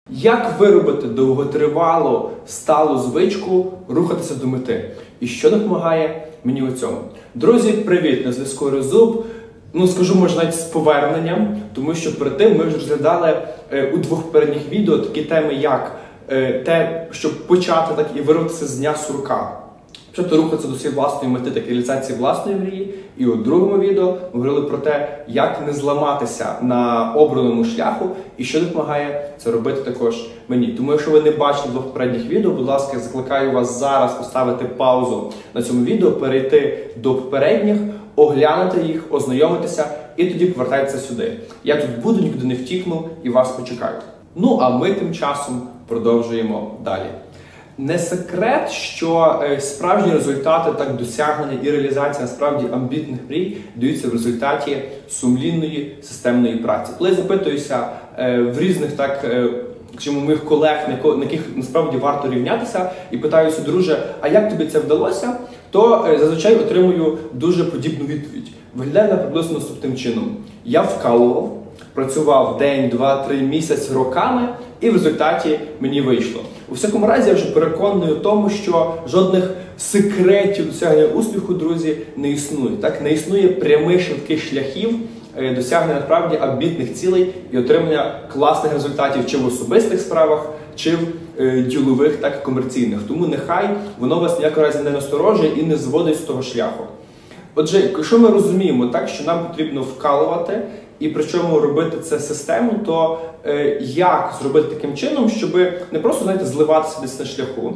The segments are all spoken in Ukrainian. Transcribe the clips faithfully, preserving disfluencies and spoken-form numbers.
Як виробити довготривалу сталу звичку рухатися до мети? І що допомагає мені у цьому? Друзі, привіт! На зв'язку Резуб. Ну, скажу, може, навіть з поверненням, тому що перед тим ми вже розглядали е, у двох попередніх відео такі теми, як е, те, щоб почати так і вирватися з дня сурка. Почати рухатися до своєї власної мети, так і реалізації власної мрії. І у другому відео ми говорили про те, як не зламатися на обраному шляху і що допомагає це робити також мені. Тому якщо ви не бачили двох попередніх відео, будь ласка, я закликаю вас зараз поставити паузу на цьому відео, перейти до попередніх, оглянути їх, ознайомитися і тоді повертайтеся сюди. Я тут буду, нікуди не втікну і вас почекаю. Ну, а ми тим часом продовжуємо далі. Не секрет, що справжні результати, так, досягнення і реалізація насправді амбітних мрій даються в результаті сумлінної системної праці. Коли я запитуюся в різних, так, скажімо, моїх колег, на яких насправді варто рівнятися, і питаюся: друже, а як тобі це вдалося? То зазвичай отримую дуже подібну відповідь. Виглядає на приблизно наступним чином. Я вкалував, працював день, два, три, місяць, роками, і в результаті мені вийшло. У всякому разі, я вже переконаний у тому, що жодних секретів досягнення успіху, друзі, не існує. Так? Не існує прямих швидких шляхів досягнення насправді амбітних цілей і отримання класних результатів чи в особистих справах, чи в е, ділових, так, комерційних. Тому нехай воно вас ніякого разі не насторожує і не зводить з того шляху. Отже, якщо ми розуміємо, так, що нам потрібно вкалувати, і причому робити це системно, то е, як зробити таким чином, щоб не просто, знаєте, зливатися десь на шляху,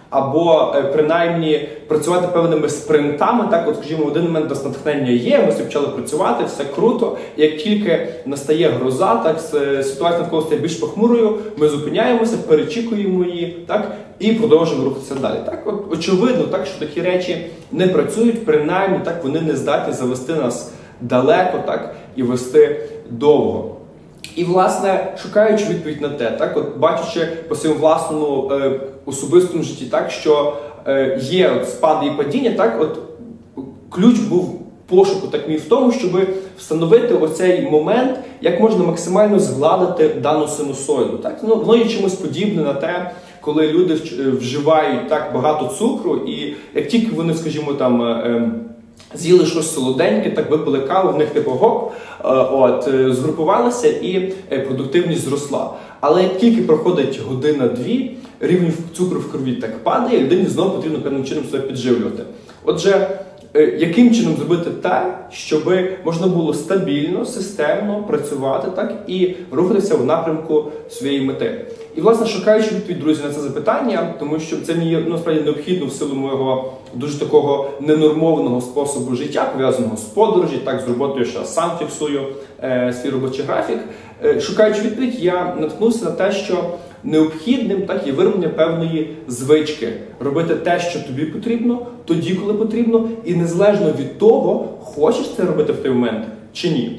або е, принаймні працювати певними спринтами, так, от, скажімо, в один момент нас натхнення є, ми почали працювати, все круто, і як тільки настає гроза, так, ситуація навколо стає більш похмурою, ми зупиняємося, перечікуємо її, так, і продовжуємо рухатися далі. Так, от, очевидно, так, що такі речі не працюють, принаймні, так, вони не здатні завести нас далеко, так, і вести довго. І, власне, шукаючи відповідь на те, так, от, бачачи по своєму власному е, особистому житті, так, що е, є от спади і падіння, так, от, ключ був пошуку так мій в тому, щоб встановити оцей момент, як можна максимально згладити дану синусоїду. Так? Ну, воно є чимось подібне на те, коли люди вживають так багато цукру, і як тільки вони, скажімо, там, е, з'їли щось солоденьке, так випили каву, в них типу гоп, от, згрупувалися і продуктивність зросла. Але як тільки проходить година-дві, рівень цукру в крові так падає, і людині знову потрібно певним чином себе підживлювати. Отже, яким чином зробити те, щоб можна було стабільно, системно працювати, так, і рухатися в напрямку своєї мети. І, власне, шукаючи відповідь, друзі, на це запитання, тому що це мені, ну, насправді необхідно в силу моєго дуже такого ненормованого способу життя, пов'язаного з подорожі, так, з роботою, що я сам фіксую е, свій робочий графік. Е, шукаючи відповідь, я наткнувся на те, що необхідним, так, є вироблення певної звички. Робити те, що тобі потрібно, тоді, коли потрібно, і незалежно від того, хочеш це робити в той момент чи ні.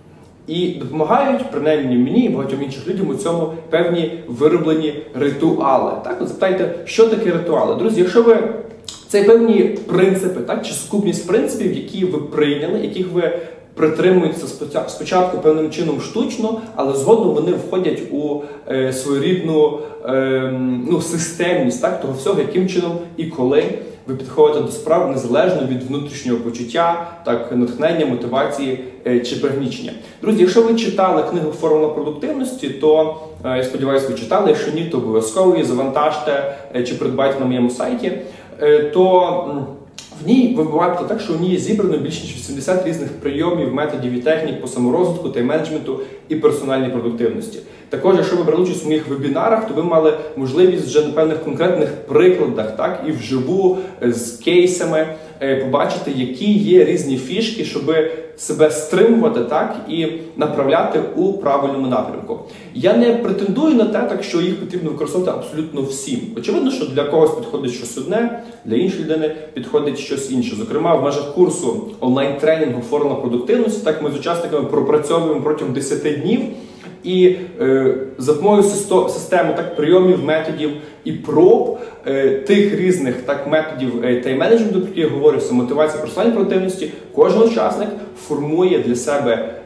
І допомагають, принаймні мені і багатьом інших людям, у цьому певні вироблені ритуали. Так, от запитайте, що таке ритуали? Друзі, якщо ви... Це певні принципи, так, чи сукупність принципів, які ви прийняли, яких ви притримуєтеся спочатку певним чином штучно, але згодом вони входять у е, своєрідну е, ну, системність, так, того всього, яким чином і коли ви підходите до справ незалежно від внутрішнього почуття, так, натхнення, мотивації е, чи пригнічення. Друзі, якщо ви читали книгу «Формула продуктивності», то, е, я сподіваюся, ви читали, якщо ні, то обов'язково її завантажте е, чи придбайте на моєму сайті, е, то... В ній ви бачите так, що в ній зібрано більше ніж вісімдесят різних прийомів, методів і технік по саморозвитку, тайм-менеджменту і персональній продуктивності. Також, якщо ви брали участь у моїх вебінарах, то ви мали можливість вже на певних конкретних прикладах, так, і вживу, з кейсами, побачити, які є різні фішки, щоб себе стримувати, так, і направляти у правильному напрямку. Я не претендую на те, так, що їх потрібно використовувати абсолютно всім. Очевидно, що для когось підходить щось одне, для іншої людини підходить щось інше. Зокрема, в межах курсу онлайн-тренінгу «Формула продуктивності», так, ми з учасниками пропрацьовуємо протягом десяти днів. І е, за допомогою системи, так, прийомів, методів і проб е, тих різних, так, методів е, тайм-менеджменту, про які я говорю, мотивація персональної продуктивності, кожен учасник формує для себе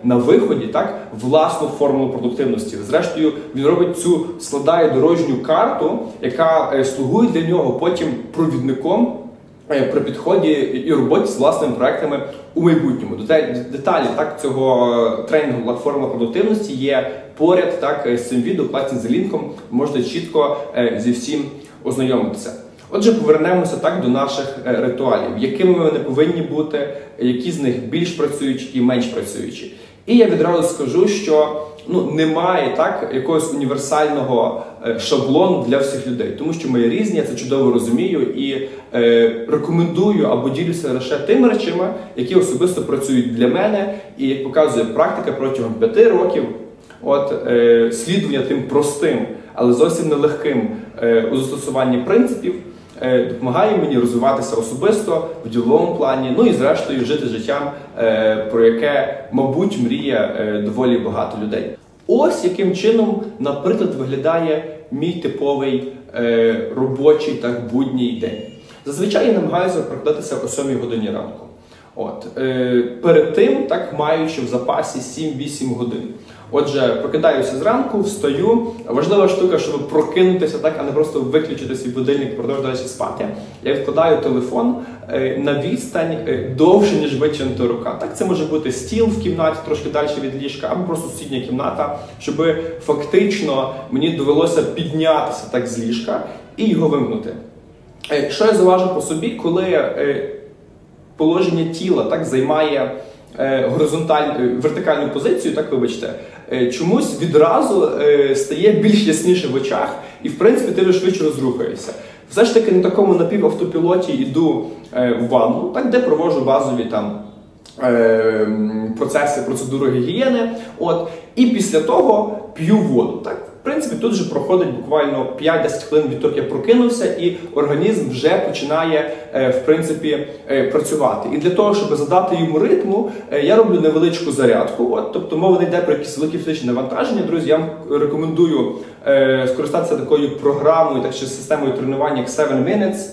на виході так власну формулу продуктивності. Зрештою, він робить цю, складає дорожню карту, яка слугує для нього потім провідником при підході і роботі з власними проектами у майбутньому. Деталі так, цього тренінгу платформи продуктивності є поряд так, з цим відео, класні за лінком, можете чітко зі всім ознайомитися. Отже, повернемося так до наших ритуалів, якими вони повинні бути, які з них більш працюючі і менш працюючі. І я відразу скажу, що ну, немає так, якогось універсального шаблону для всіх людей, тому що ми різні, я це чудово розумію і е, рекомендую або ділюся лише тими речами, які особисто працюють для мене, і як показує практика протягом п'яти років, от, е, слідування тим простим, але зовсім нелегким е, у застосуванні принципів, е, допомагає мені розвиватися особисто, в діловому плані, ну і зрештою жити життям, е, про яке, мабуть, мріє е, доволі багато людей. Ось яким чином, наприклад, виглядає мій типовий е, робочий так будній день. Зазвичай я намагаюся прокидатися о сьомій годині ранку. От, е, перед тим, так, маючи в запасі сім-вісім годин. Отже, прокидаюся зранку, встаю. Важлива штука, щоб прокинутися, так, а не просто виключити свій будильник і продовжувати далі спати. Я відкладаю телефон е, на відстань е, довше, ніж витягнута рука. Так, це може бути стіл в кімнаті, трошки далі від ліжка, або просто сусідня кімната, щоб фактично мені довелося піднятися так з ліжка і його вимкнути. Е, що я зауважу по собі, коли е, положення тіла так займає е, горизонтальну, вертикальну позицію, так вибачте, е, чомусь відразу е, стає більш ясніше в очах і, в принципі, ти вже швидше розрухаєшся. Все ж таки на такому напівавтопілоті йду е, в ванну, так, де проводжу базові там е, процеси, процедури гігієни, от, і після того п'ю воду. Так. В принципі, тут же проходить буквально п'ять-десять хвилин відтоки я прокинувся, і організм вже починає, в принципі, працювати. І для того, щоб задати йому ритму, я роблю невеличку зарядку. От, тобто мова не йде про якісь великі фізичні навантаження. Друзі, я вам рекомендую скористатися такою програмою, так, чи системою тренування, як севен Minutes.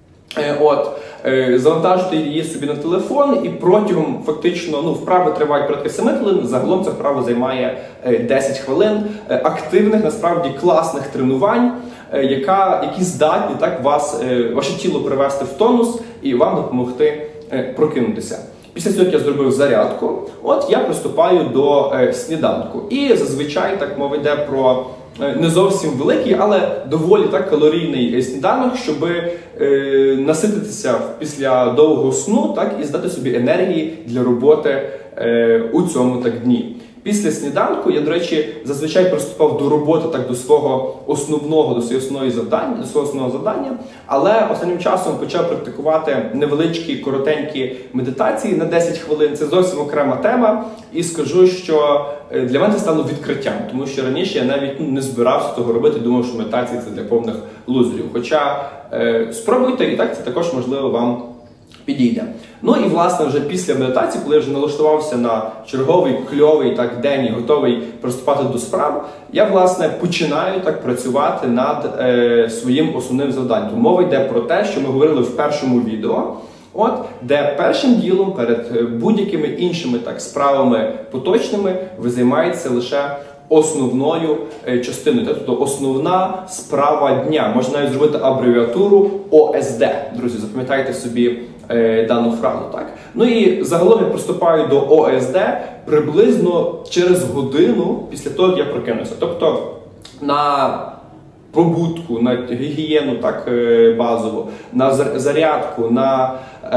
От, завантажити її собі на телефон, і протягом фактично, ну, вправи тривають порядка семи хвилин, загалом ця вправа займає десять хвилин активних, насправді класних тренувань, яка, які здатні так, вас, ваше тіло привести в тонус і вам допомогти прокинутися. Після цього я зробив зарядку, от я приступаю до сніданку. І зазвичай так мова йде про не зовсім великий, але доволі так калорійний сніданок, щоб е, насититися після довгого сну, так, і здати собі енергії для роботи е, у цьому так дні. Після сніданку я, до речі, зазвичай приступав до роботи, так, до свого основного, до своєї основної завдання, до свого основного завдання, але останнім часом почав практикувати невеличкі, коротенькі медитації на десять хвилин. Це зовсім окрема тема, і скажу, що для мене це стало відкриттям, тому що раніше я навіть ну, не збирався того робити, думав, що медитації це для повних лузерів. Хоча е, спробуйте, і так це також, можливо, вам підійде. Ну і, власне, вже після медитації, коли я вже налаштувався на черговий кльовий так, день і готовий приступати до справ, я, власне, починаю так працювати над е, своїм основним завданням. Мова йде про те, що ми говорили в першому відео, от, де першим ділом перед будь-якими іншими так, справами поточними ви займаєтеся лише основною частиною, тобто основна справа дня. Можна навіть зробити абревіатуру О С Д. Друзі, запам'ятайте собі е, дану фразу. Так? Ну і загалом я приступаю до О С Д приблизно через годину після того, як я прокинувся. Тобто на пробудку, на гігієну так базово, на зарядку, на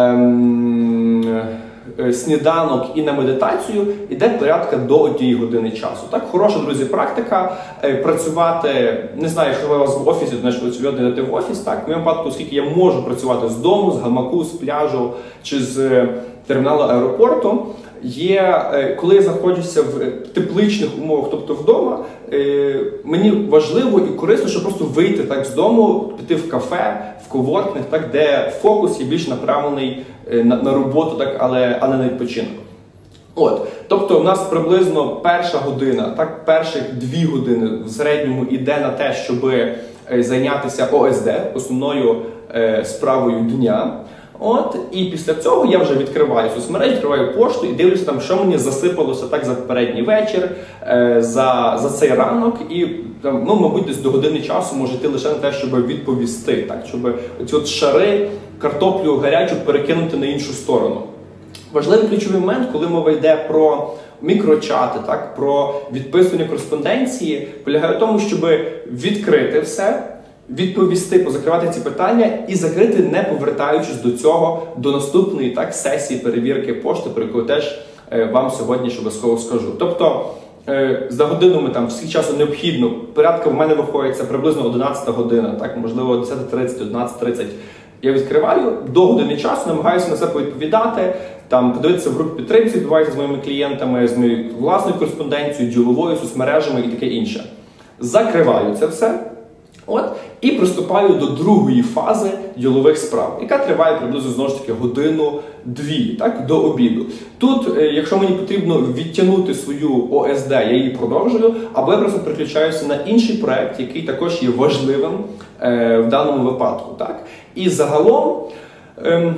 ем, сніданок і на медитацію йде порядка до однієї години часу. Так, хороша, друзі, практика. Працювати, не знаю, якщо ви у вас в офісі, то значить ви сьогодні йдете в офіс, так, в моєму випадку, оскільки я можу працювати з дому, з гамаку, з пляжу чи з терміналу аеропорту, є, коли я знаходжуся в тепличних умовах, тобто вдома, мені важливо і корисно, щоб просто вийти так з дому, піти в кафе, в коворкінг, так, де фокус є більш направлений на, на роботу, так, але, а не на відпочинок. От, тобто у нас приблизно перша година, так, перших дві години в середньому йде на те, щоб зайнятися О С Д, основною е, справою дня. От, і після цього я вже відкриваю соцмережі, відкриваю пошту і дивлюся, там, що мені засипалося так за попередній вечір, е, за, за цей ранок. І, там, ну, мабуть, десь до години часу може йти лише на те, щоб відповісти, так, щоб оці от шари, картоплю гарячу перекинути на іншу сторону. Важливий ключовий момент, коли мова йде про мікрочати, так, про відписування кореспонденції, полягає в тому, щоб відкрити все, відповісти, позакривати ці питання і закрити, не повертаючись до цього, до наступної так, сесії перевірки пошти, про яку теж е, вам сьогодні обов'язково скажу. Тобто, е, за годину ми там скільки часу необхідно, порядка в мене виходить це приблизно одинадцята година, так, можливо, десята тридцять, одинадцята тридцять. Я відкриваю, до години часу намагаюся на це повідповідати, там, подивитися в групі підтримки, відбувається з моїми клієнтами, з моєю власною кореспонденцією, діловою, соцмережами і таке інше. Закриваю це все. От, і приступаю до другої фази ділових справ, яка триває приблизно, знову ж таки, годину-дві, так, до обіду. Тут, якщо мені потрібно відтягнути свою О С Д, я її продовжую, або я просто переключаюся на інший проект, який також є важливим е, в даному випадку. Так. І загалом, е,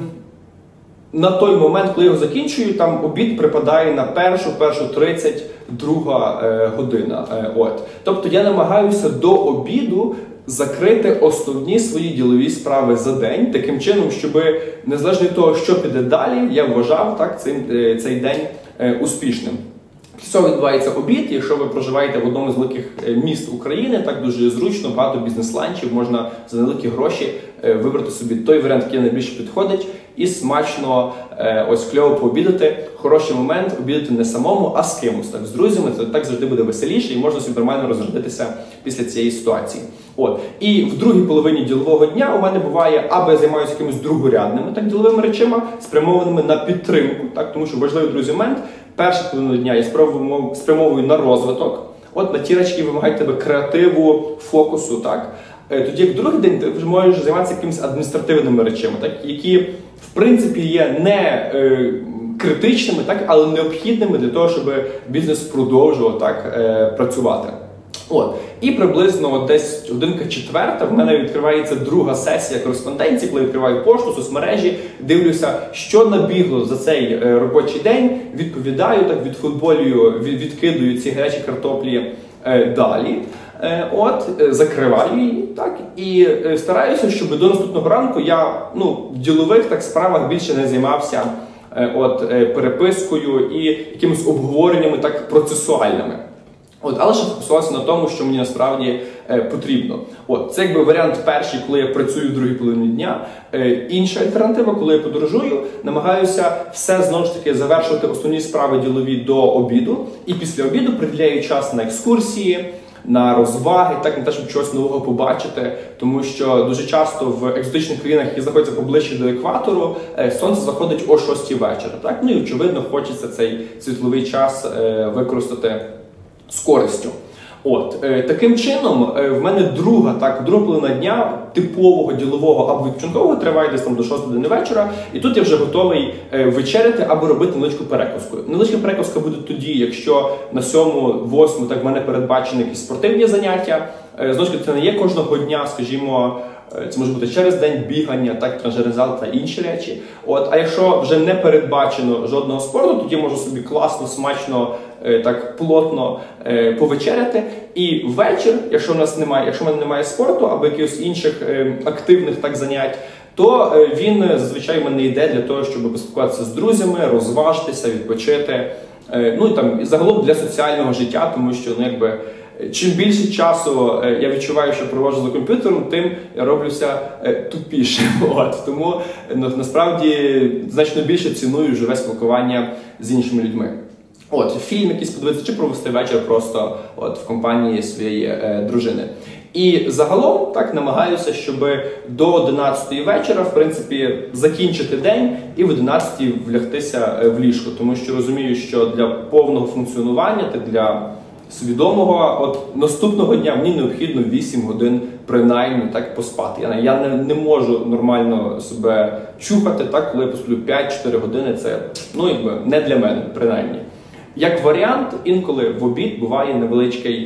на той момент, коли я його закінчую, там обід припадає на першу, першу тридцять, друга е, година. Е, от. Тобто я намагаюся до обіду закрити основні свої ділові справи за день, таким чином, щоб, незалежно від того, що піде далі, я вважав так, цей, цей день е, успішним. Після цього відбувається обід, якщо ви проживаєте в одному з великих міст України, так дуже зручно, багато бізнес-ланчів, можна за невеликі гроші е, вибрати собі той варіант, який найбільше підходить, і смачно е, ось кльово пообідати. Хороший момент обідати не самому, а з кимось, так, з друзями, це так завжди буде веселіше і можна собі нормально розрядитися після цієї ситуації. От. І в другій половині ділового дня у мене буває, або я займаюся якимось другорядними так, діловими речами, спрямованими на підтримку, так, тому що важливий, друзі, момент, перша половина дня я спрямовую на розвиток, от на ті речі, які вимагають тебе креативу, фокусу, так. Тоді як другий день ти вже можеш займатися якимись адміністративними речами, так, які, в принципі, є не е, критичними, так, але необхідними для того, щоб бізнес продовжував так, е, працювати. От. І приблизно от десь годинка четверта в мене відкривається друга сесія кореспонденції, коли я відкриваю пошту, соцмережі, дивлюся, що набігло за цей е, робочий день, відповідаю, так, відфутболюю, від, відкидую ці гарячі картоплі е, далі. Е, от, е, закриваю її, так, і е, стараюся, щоб до наступного ранку я, ну, в ділових так справах більше не займався е, от, е, перепискою і якимись обговореннями так процесуальними. От, але ще фокусувався на тому, що мені насправді е, потрібно. От, це якби варіант перший, коли я працюю в другій половині дня. Е, інша альтернатива, коли я подорожую, намагаюся все знову ж таки завершувати основні справи ділові до обіду. І після обіду приділяю час на екскурсії, на розваги, так, на те, щоб чогось нового побачити, тому що дуже часто в екзотичних країнах, які знаходяться поближче до екватору, е, сонце заходить о шостій вечора. Так? Ну і, очевидно, хочеться цей світловий час е, використати з користю. От, е, таким чином, е, в мене друга, так, друга половина дня типового ділового або відпочинкового триває десь там до шостої години вечора, і тут я вже готовий е, вечеряти або робити невеличку перекуску. Невеличка перекуска буде тоді, якщо на сьому, восьму, так, в мене передбачені якісь спортивні заняття. Е, знову ж таки, це не є кожного дня, скажімо, це може бути через день бігання, так, тренажерний зал та інші речі. От, а якщо вже не передбачено жодного спорту, тоді можу собі класно, смачно, так плотно е, повечеряти. І ввечір, якщо у нас немає, якщо в мене немає спорту або якихось інших е, активних так занять, то е, він зазвичай в мене йде для того, щоб поспілкуватися з друзями, розважитися, відпочити. Е, ну і там і загалом для соціального життя, тому що, ну, якби, чим більше часу е, я відчуваю, що проводжу за комп'ютером, тим я роблюся е, тупішим. От. Тому ну, насправді значно більше ціную живе спілкування з іншими людьми. От, фільм якийсь подивитися, чи провести вечір просто от, в компанії своєї е, дружини. І загалом так намагаюся, щоб до одинадцятої вечора, в принципі, закінчити день і в одинадцятій влягтися в ліжко. Тому що розумію, що для повного функціонування та для свідомого от, наступного дня мені необхідно вісім годин принаймні так поспати. Я, я не, не можу нормально себе чухати, так, коли я посплю п'ять-чотири години. Це, ну, якби, не для мене, принаймні. Як варіант, інколи в обід буває невеличкий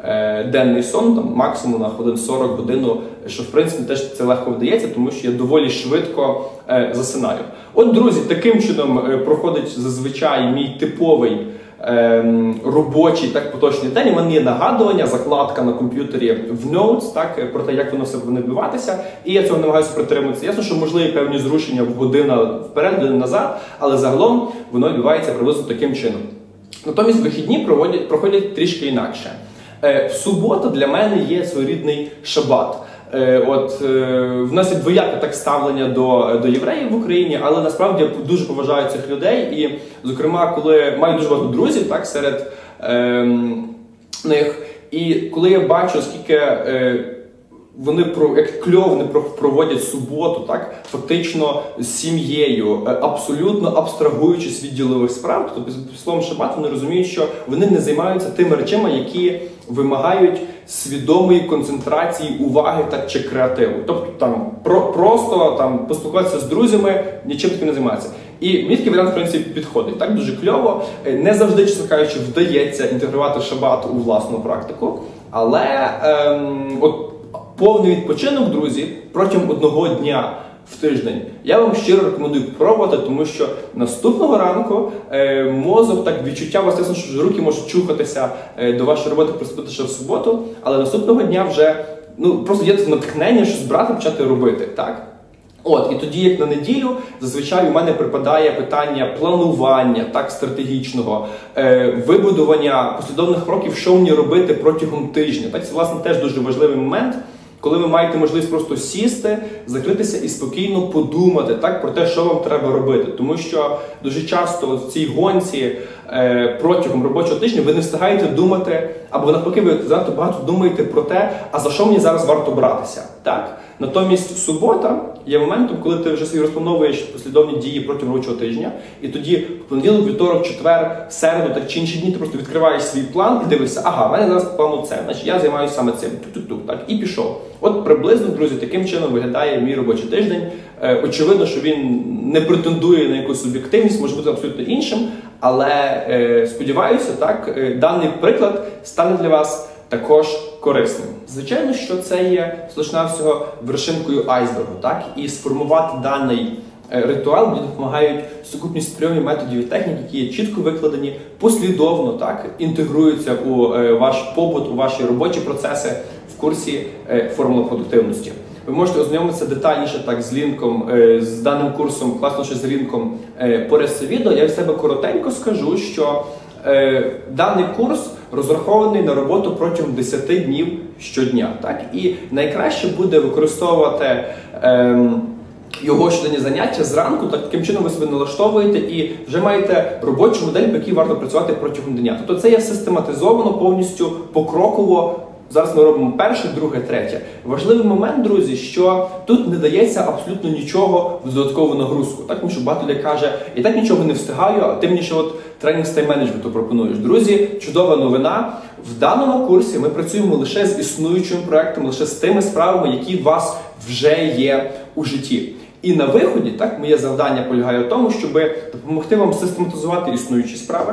е, денний сон, там, максимум на хвилин сорок годину, що в принципі теж це легко вдається, тому що я доволі швидко е, засинаю. От, друзі, таким чином е, проходить зазвичай мій типовий Ем, робочий, так, поточний день. У мене є нагадування, закладка на комп'ютері в Notes, так, про те, як воно все повинно відбуватися, і я цього намагаюся притримуватися. Ясно, що можливі певні зрушення в година вперед, година назад, але загалом воно відбувається приблизно таким чином. Натомість вихідні проводять, проходять трішки інакше. Е, в суботу для мене є своєрідний шабат. От, в нас є двояке так ставлення до, до євреїв в Україні, але насправді я дуже поважаю цих людей. І, зокрема, коли маю дуже багато друзів так, серед е, них, і коли я бачу, скільки е, вони як кльово вони проводять суботу, так, фактично з сім'єю, абсолютно абстрагуючись від ділових справ, тобто під словом шабат вони розуміють, що вони не займаються тими речами, які вимагають свідомої концентрації уваги так, чи креативу. Тобто там про, просто там, поспілкуватися з друзями, нічим таким не займаються. І мені такий варіант, в принципі, підходить. Так, дуже кльово. Не завжди, чесно кажучи, вдається інтегрувати шабат у власну практику, але ем, от повний відпочинок, друзі, протягом одного дня в тиждень. Я вам щиро рекомендую пробувати, тому що наступного ранку е, мозок, так, відчуття у вас, ясно, що руки можуть чухатися е, до вашої роботи, приступити ще в суботу, але наступного дня вже, ну, просто є натхнення щось брати, почати робити, так? От, і тоді, як на неділю, зазвичай у мене припадає питання планування, так, стратегічного, е, вибудування послідовних кроків, що мені робити протягом тижня. Так, це, власне, теж дуже важливий момент, коли ви маєте можливість просто сісти, закритися і спокійно подумати, так, про те, що вам треба робити. Тому що дуже часто в цій гонці е, протягом робочого тижня ви не встигаєте думати, або навпаки, ви занадто багато думаєте про те, а за що мені зараз варто братися. Так? Натомість субота є моментом, коли ти вже собі розплановуєш послідовні дії протягом робочого тижня, і тоді в понеділок, вівторок, четвер, середу, так чи інші дні ти просто відкриваєш свій план і дивишся, ага, в мене зараз по плану це, значить я займаюся саме цим, тук-тук-тук, так, і пішов. От приблизно, друзі, таким чином виглядає мій робочий тиждень. Е, очевидно, що він не претендує на якусь суб'єктивність, може бути абсолютно іншим, але е, сподіваюся, так, е, даний приклад стане для вас також корисним. Звичайно, що це є всього вершинкою айсбергу, так? І сформувати даний ритуал мені допомагають сукупність прийомів, методів і технік, які є чітко викладені, послідовно, так, інтегруються у ваш побут, у ваші робочі процеси в курсі «Формула продуктивності». Ви можете ознайомитися детальніше так, з лінком, з даним курсом, класно, що з лінком поряд це відео. Я від себе коротенько скажу, що е, даний курс розрахований на роботу протягом десяти днів щодня. Так? І найкраще буде використовувати е, його щоденні заняття зранку, так, таким чином ви себе налаштовуєте і вже маєте робочу модель, по якій варто працювати протягом дня. Тобто це є систематизовано, повністю покроково. Зараз ми робимо перше, друге, третє. Важливий момент, друзі, що тут не дається абсолютно нічого в додаткову нагрузку. Так, тому що багато людей каже, я так нічого не встигаю, а ти мені ще от тренінг з тайм-менеджменту пропонуєш. Друзі, чудова новина. В даному курсі ми працюємо лише з існуючими проектами, лише з тими справами, які у вас вже є у житті. І на виході, так, моє завдання полягає в тому, щоб допомогти вам систематизувати існуючі справи,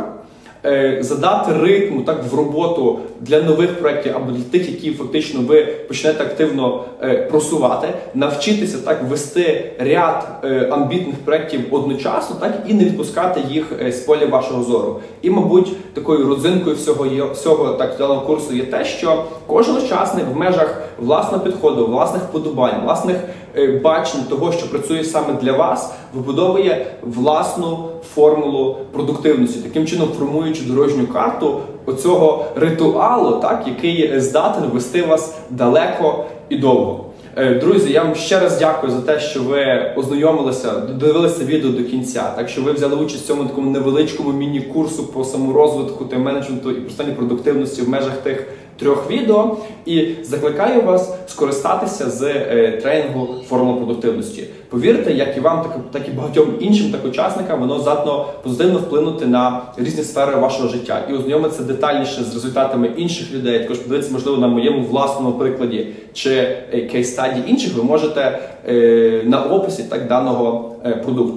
задати ритму так, в роботу для нових проєктів або для тих, які фактично ви почнете активно просувати, навчитися так, вести ряд амбітних проєктів одночасно так, і не відпускати їх з поля вашого зору. І, мабуть, такою родзинкою всього, є, всього так, даного курсу є те, що кожен учасник в межах власного підходу, власних вподобань, власних бачень того, що працює саме для вас, вибудовує власну формулу продуктивності, таким чином формуючи дорожню карту оцього ритуалу, так, який здатен вести вас далеко і довго. Друзі, я вам ще раз дякую за те, що ви ознайомилися, додивилися відео до кінця, так що ви взяли участь в цьому такому невеличкому міні-курсу по саморозвитку, тайм-менеджменту і простанній продуктивності в межах тих трьох відео. І закликаю вас скористатися з е, тренінгу «Формула продуктивності». Повірте, як і вам, так, так і багатьом іншим так, учасникам, воно здатно позитивно вплинути на різні сфери вашого життя. І ознайомитися детальніше з результатами інших людей, також подивитися, можливо, на моєму власному прикладі чи е, кейс-стаді інших, ви можете е, на описі так, даного е, продукту.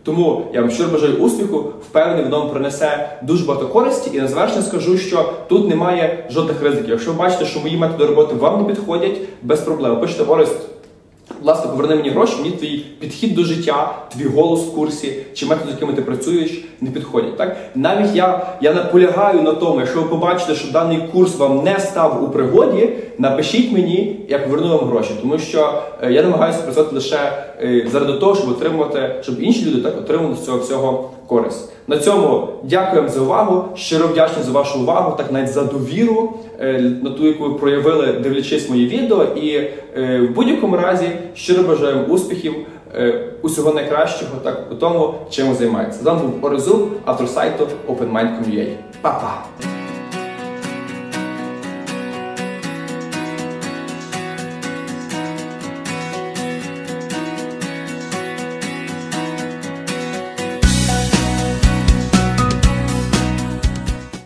Тому я вам щиро бажаю успіху, впевнений, воно вам принесе дуже багато користі. І на завершення скажу, що тут немає жодних ризиків. Якщо ви бачите, що мої методи роботи вам не підходять, без проблем. Пишете: Орест, будь ласка, поверни мені гроші, мені твій підхід до життя, твій голос в курсі, чи методи, з якими ти працюєш, не підходять. Так? Навіть я, я наполягаю на тому, якщо ви побачите, що даний курс вам не став у пригоді, напишіть мені, я поверну вам гроші. Тому що е, я намагаюся працювати лише е, заради того, щоб отримувати, щоб інші люди так отримали з цього всього користь. На цьому дякую вам за увагу, щиро вдячний за вашу увагу, так навіть за довіру, е, на ту, яку ви проявили, дивлячись мої відео. І е, в будь-якому разі щиро бажаю вам успіхів, е, усього найкращого так, у тому, чим ви займаєтеся. З вами був Орест Зуб, автор сайту open mind точка com ua. Па-па!